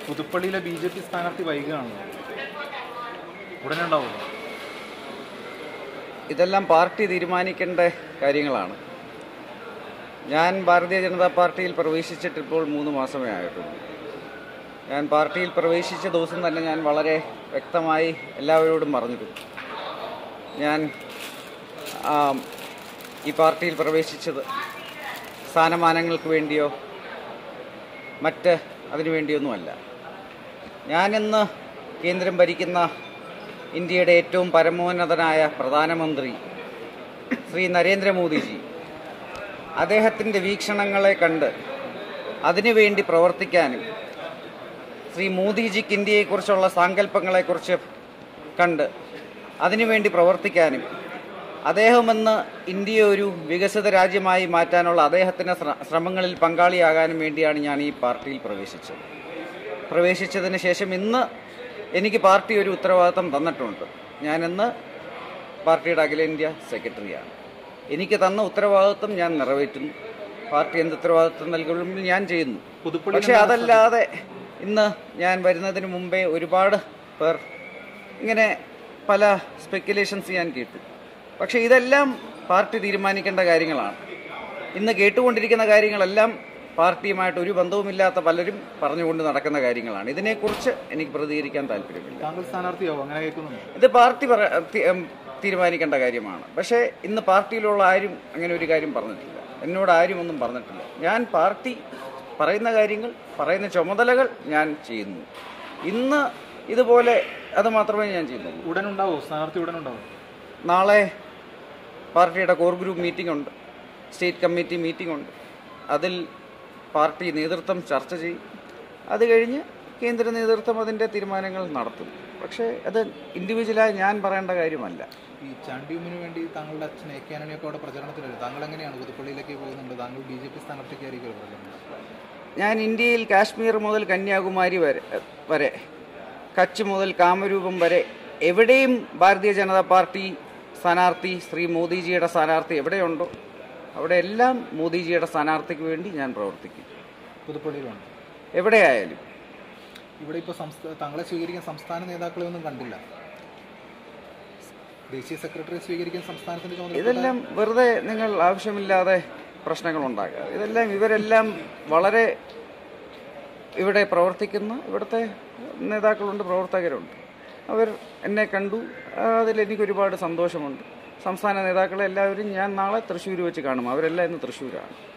പുതുപ്പള്ളിയിലെ BJP സ്ഥാനാർത്ഥി വൈകുകയാണല്ലോ, ഉടനെ ഉണ്ടാവുമോ? ഇതെല്ലാം പാർട്ടി തീരുമാനിക്കേണ്ട കാര്യങ്ങളാണ്. ഞാൻ ഭാരതീയ ജനതാ പാർട്ടിയിൽ പ്രവേശിച്ചിട്ട് ഇപ്പോൾ 3 മാസമേ ആയിട്ടുള്ളൂ. ഞാൻ പാർട്ടിയിൽ പ്രവേശിച്ച ദിവസം തന്നെ ഞാൻ വളരെ വ്യക്തമായി എല്ലാവരോടും പറഞ്ഞിരുന്നു, ഞാൻ ഈ പാർട്ടിയിൽ പ്രവേശിച്ചത് സ്ഥാനമാനങ്ങൾക്ക് വേണ്ടിയോ മറ്റ് അതിനു വേണ്ടിയൊന്നുമല്ല. ഞാനിന്ന് കേന്ദ്രം ഭരിക്കുന്ന ഇന്ത്യയുടെ ഏറ്റവും പരമോന്നതനായ പ്രധാനമന്ത്രി ശ്രീ നരേന്ദ്രമോദിജി, അദ്ദേഹത്തിൻ്റെ വീക്ഷണങ്ങളെ കണ്ട് അതിനുവേണ്ടി പ്രവർത്തിക്കാനും ശ്രീ മോദിജിക്ക് ഇന്ത്യയെക്കുറിച്ചുള്ള സാങ്കല്പങ്ങളെക്കുറിച്ച് കണ്ട് അതിനുവേണ്ടി പ്രവർത്തിക്കാനും അദ്ദേഹമെന്ന് ഇന്ത്യയെ ഒരു വികസിത രാജ്യമായി മാറ്റാനുള്ള അദ്ദേഹത്തിൻ്റെ ശ്രമങ്ങളിൽ പങ്കാളിയാകാനും വേണ്ടിയാണ് ഞാൻ ഈ പാർട്ടിയിൽ പ്രവേശിച്ചതിന് ശേഷം ഇന്ന് എനിക്ക് പാർട്ടി ഒരു ഉത്തരവാദിത്തം തന്നിട്ടുണ്ട്. ഞാനിന്ന് പാർട്ടിയുടെ അഖിലേന്ത്യാ സെക്രട്ടറിയാണ്. എനിക്ക് തന്ന ഉത്തരവാദിത്വം ഞാൻ നിറവേറ്റുന്നു. പാർട്ടി എന്ത് ഉത്തരവാദിത്വം നൽകുമ്പോൾ ഞാൻ ചെയ്യുന്നു. പക്ഷേ അതല്ലാതെ ഇന്ന് ഞാൻ വരുന്നതിന് മുമ്പേ ഒരുപാട് പേർ ഇങ്ങനെ പല സ്പെക്കുലേഷൻസ് ഞാൻ കേട്ടു. പക്ഷേ ഇതെല്ലാം പാർട്ടി തീരുമാനിക്കേണ്ട കാര്യങ്ങളാണ്. ഇന്ന് കേട്ടുകൊണ്ടിരിക്കുന്ന കാര്യങ്ങളെല്ലാം പാർട്ടിയുമായിട്ട് ഒരു ബന്ധവുമില്ലാത്ത പലരും പറഞ്ഞുകൊണ്ട് നടക്കുന്ന കാര്യങ്ങളാണ്. ഇതിനെക്കുറിച്ച് എനിക്ക് പ്രതികരിക്കാൻ താല്പര്യമില്ല. താങ്കൾ സ്ഥാനാർത്ഥിയാവും, അങ്ങനെ കേൾക്കുന്നു. ഇത് പാർട്ടി തീരുമാനിക്കേണ്ട കാര്യമാണ്. പക്ഷേ ഇന്ന് പാർട്ടിയിലുള്ള ആരും അങ്ങനെ ഒരു കാര്യം പറഞ്ഞിട്ടില്ല. എന്നോട് ആരും ഒന്നും പറഞ്ഞിട്ടില്ല. ഞാൻ പാർട്ടി പറയുന്ന കാര്യങ്ങൾ, പറയുന്ന ചുമതലകൾ ഞാൻ ചെയ്യുന്നു. ഇന്ന് ഇതുപോലെ അത് മാത്രമേ ഞാൻ ചെയ്യുന്നുള്ളൂ. ഉടനുണ്ടാവും സ്ഥാനാർത്ഥി, ഉടനുണ്ടാവും. നാളെ പാർട്ടിയുടെ കോർ ഗ്രൂപ്പ് മീറ്റിംഗ് ഉണ്ട്, സ്റ്റേറ്റ് കമ്മിറ്റി മീറ്റിംഗ് ഉണ്ട്. അതിൽ പാർട്ടി നേതൃത്വം ചർച്ച ചെയ്യും. അത് കഴിഞ്ഞ് കേന്ദ്ര നേതൃത്വം അതിൻ്റെ തീരുമാനങ്ങൾ നടത്തും. പക്ഷേ അത് ഇൻഡിവിജ്വലായി ഞാൻ പറയേണ്ട കാര്യമല്ല. ഈ ചാണ്ടിയുമിന് വേണ്ടി താങ്കളുടെ അച്ഛൻ AK ആന്റണിയൊക്കെ അവിടെ പ്രചരണത്തിലല്ലേ? താങ്കൾ എങ്ങനെയാണ് പുതുപ്പള്ളിയിലേക്ക് പോകുന്നുണ്ട്? താങ്കൾ BJP സ്ഥാനാർത്ഥിക്കായിരിക്കും പ്രചരണം. ഞാൻ ഇന്ത്യയിൽ കാശ്മീർ മുതൽ കന്യാകുമാരി വരെ കച്ച് മുതൽ കാമരൂപം വരെ എവിടെയും ഭാരതീയ ജനതാ പാർട്ടി സ്ഥാനാർത്ഥി ശ്രീ മോദിജിയുടെ സ്ഥാനാർത്ഥി എവിടെയുണ്ടോ അവിടെ എല്ലാം മോദിജിയുടെ സ്ഥാനാർത്ഥിക്ക് വേണ്ടി ഞാൻ പ്രവർത്തിക്കും. പുതുപ്പള്ളിയിലാണ് എവിടെയായാലും. ഇവിടെ ഇപ്പോൾ താങ്കളെ സ്വീകരിക്കാൻ സംസ്ഥാന നേതാക്കളെ ഒന്നും കണ്ടില്ല. ദേശീയ സെക്രട്ടറി സ്വീകരിക്കാൻ സംസ്ഥാനത്തിന്റെ ചുമതല. ഇതെല്ലാം വെറുതെ നിങ്ങൾ ആവശ്യമില്ലാതെ പ്രശ്നങ്ങൾ ഉണ്ടാക്കുക. ഇവരെല്ലാം വളരെ ഇവിടെ പ്രവർത്തിക്കുന്ന ഇവിടുത്തെ നേതാക്കളുണ്ട്, പ്രവർത്തകരുണ്ട്. അവർ എന്നെ കണ്ടു. അതിലെനിക്ക് ഒരുപാട് സന്തോഷമുണ്ട്. സംസ്ഥാന നേതാക്കളെ എല്ലാവരും ഞാൻ നാളെ തൃശ്ശൂർ വെച്ച് കാണും. അവരെല്ലാം ഇന്ന് തൃശ്ശൂരാണ്.